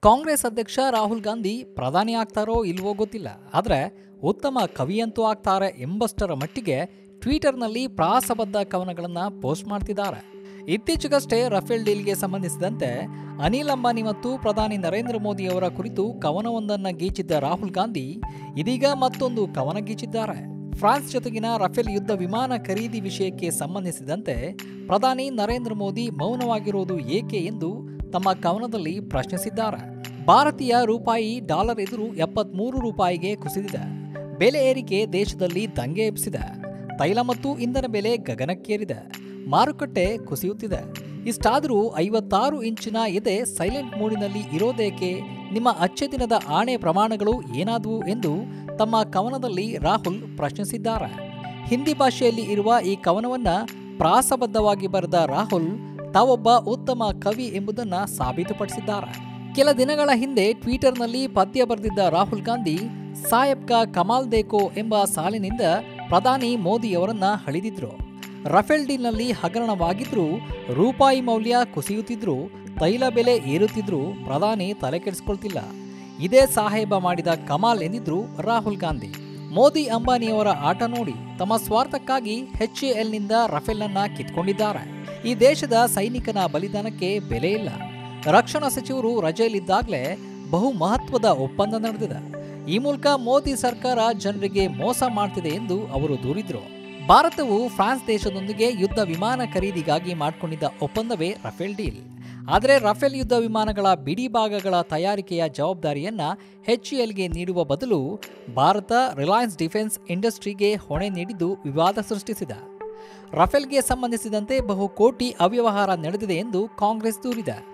ಕಾಂಗ್ರೆಸ್ ಅಧ್ಯಕ್ಷ ರಾಹುಲ್ ಗಾಂಧಿ ಪ್ರಧಾನಿ ಆಗ್ತಾರೋ ಇಲ್ವೋ ಗೊತ್ತಿಲ್ಲ, ಆದರೆ ಉತ್ತಮ ಕವಿಯಂತೂ ಆಗ್ತಾರೆ ಎಂಬಷ್ಟರ ಮಟ್ಟಿಗೆ ಟ್ವಿಟರ್ನಲ್ಲಿ ಪ್ರಾಸಬದ್ಧ ಕವನಗಳನ್ನು ಪೋಸ್ಟ್ ಮಾಡ್ತಿದ್ದಾರೆ. ಇತ್ತೀಚೆಗಷ್ಟೇ ರಫೇಲ್ ಡೀಲ್ಗೆ ಸಂಬಂಧಿಸಿದಂತೆ ಅನಿಲ್ ಅಂಬಾನಿ ಮತ್ತು ಪ್ರಧಾನಿ ನರೇಂದ್ರ ಮೋದಿ ಅವರ ಕುರಿತು ಕವನವೊಂದನ್ನು ಗೀಚಿದ್ದ ರಾಹುಲ್ ಗಾಂಧಿ ಇದೀಗ ಮತ್ತೊಂದು ಕವನ ಗೀಚಿದ್ದಾರೆ. ಫ್ರಾನ್ಸ್ ಜೊತೆಗಿನ ರಫೇಲ್ ಯುದ್ಧ ವಿಮಾನ ಖರೀದಿ ವಿಷಯಕ್ಕೆ ಸಂಬಂಧಿಸಿದಂತೆ ಪ್ರಧಾನಿ ನರೇಂದ್ರ ಮೋದಿ ಮೌನವಾಗಿರುವುದು ಏಕೆ ಎಂದು ತಮ್ಮ ಕವನದಲ್ಲಿ ಪ್ರಶ್ನಿಸಿದ್ದಾರೆ. ಭಾರತೀಯ ರೂಪಾಯಿ ಡಾಲರ್ ಎದುರು 73 ರೂಪಾಯಿಗೆ ಕುಸಿದಿದೆ. ಬೆಲೆ ಏರಿಕೆ ದೇಶದಲ್ಲಿ ದಂಗೆ ಎಬ್ಬಿಸಿದೆ. ತೈಲ ಮತ್ತು ಇಂಧನ ಬೆಲೆ ಗಗನಕ್ಕೇರಿದೆ. ಮಾರುಕಟ್ಟೆ ಕುಸಿಯುತ್ತಿದೆ. ಇಷ್ಟಾದರೂ 56 ಇಂಚಿನ ಎದೆ ಸೈಲೆಂಟ್ ಮೋಡಿನಲ್ಲಿ ಇರೋದೇಕೆ? ನಿಮ್ಮ ಅಚ್ಚೆ ದಿನದ ಆಣೆ ಪ್ರಮಾಣಗಳು ಏನಾದವು ಎಂದು ತಮ್ಮ ಕವನದಲ್ಲಿ ರಾಹುಲ್ ಪ್ರಶ್ನಿಸಿದ್ದಾರೆ. ಹಿಂದಿ ಭಾಷೆಯಲ್ಲಿ ಇರುವ ಈ ಕವನವನ್ನು ಪ್ರಾಸಬದ್ಧವಾಗಿ ಬರೆದ ರಾಹುಲ್ ತಾವೊಬ್ಬ ಉತ್ತಮ ಕವಿ ಎಂಬುದನ್ನು ಸಾಬೀತುಪಡಿಸಿದ್ದಾರೆ. ಕೆಲ ದಿನಗಳ ಹಿಂದೆ ಟ್ವಿಟರ್ನಲ್ಲಿ ಪದ್ಯ ಬರೆದಿದ್ದ ರಾಹುಲ್ ಗಾಂಧಿ ಸಾಯಬ್ ಕಾ ಕಮಾಲ್ ದೇಕೋ ಎಂಬ ಸಾಲಿನಿಂದ ಪ್ರಧಾನಿ ಮೋದಿಯವರನ್ನ ಹಳಿದಿದ್ರು. ರಫೇಲ್ ಡೀಲ್ನಲ್ಲಿ ಹಗರಣವಾಗಿದ್ರೂ ರೂಪಾಯಿ ಮೌಲ್ಯ ಕುಸಿಯುತ್ತಿದ್ರು, ತೈಲ ಬೆಲೆ ಏರುತ್ತಿದ್ರು ಪ್ರಧಾನಿ ತಲೆ ಕೆಡಿಸ್ಕೊಳ್ತಿಲ್ಲ. ಇದೇ ಸಾಹೇಬ ಮಾಡಿದ ಕಮಾಲ್ ಎಂದಿದ್ರು ರಾಹುಲ್ ಗಾಂಧಿ. ಮೋದಿ ಅಂಬಾನಿಯವರ ಆಟ ನೋಡಿ ತಮ್ಮ ಸ್ವಾರ್ಥಕ್ಕಾಗಿ HALನಿಂದ ರಫೇಲ್ನನ್ನ ಕಿತ್ಕೊಂಡಿದ್ದಾರೆ. ಈ ದೇಶದ ಸೈನಿಕನ ಬಲಿದಾನಕ್ಕೆ ಬೆಲೆ ಇಲ್ಲ. ರಕ್ಷಣಾ ಸಚಿವರು ರಜೆಯಲ್ಲಿದ್ದಾಗಲೇ ಬಹು ಮಹತ್ವದ ಒಪ್ಪಂದ ನಡೆದಿದೆ. ಈ ಮೂಲಕ ಮೋದಿ ಸರ್ಕಾರ ಜನರಿಗೆ ಮೋಸ ಮಾಡ್ತಿದೆ ಎಂದು ಅವರು ದೂರಿದ್ರು. ಭಾರತವು ಫ್ರಾನ್ಸ್ ದೇಶದೊಂದಿಗೆ ಯುದ್ಧ ವಿಮಾನ ಖರೀದಿಗಾಗಿ ಮಾಡಿಕೊಂಡಿದ್ದ ಒಪ್ಪಂದವೇ ರಫೇಲ್ ಡೀಲ್. ಆದರೆ ರಫೇಲ್ ಯುದ್ಧ ವಿಮಾನಗಳ ಬಿಡಿ ಭಾಗಗಳ ತಯಾರಿಕೆಯ ಜವಾಬ್ದಾರಿಯನ್ನ HALಗೆ ನೀಡುವ ಬದಲು ಭಾರತ ರಿಲಯನ್ಸ್ ಡಿಫೆನ್ಸ್ ಇಂಡಸ್ಟ್ರಿಗೆ ಹೊಣೆ ನೀಡಿದ್ದು ವಿವಾದ ಸೃಷ್ಟಿಸಿದೆ. ರಫೇಲ್ಗೆ ಸಂಬಂಧಿಸಿದಂತೆ ಬಹು ಕೋಟಿ ಅವ್ಯವಹಾರ ನಡೆದಿದೆ ಎಂದು ಕಾಂಗ್ರೆಸ್ ದೂರಿದೆ.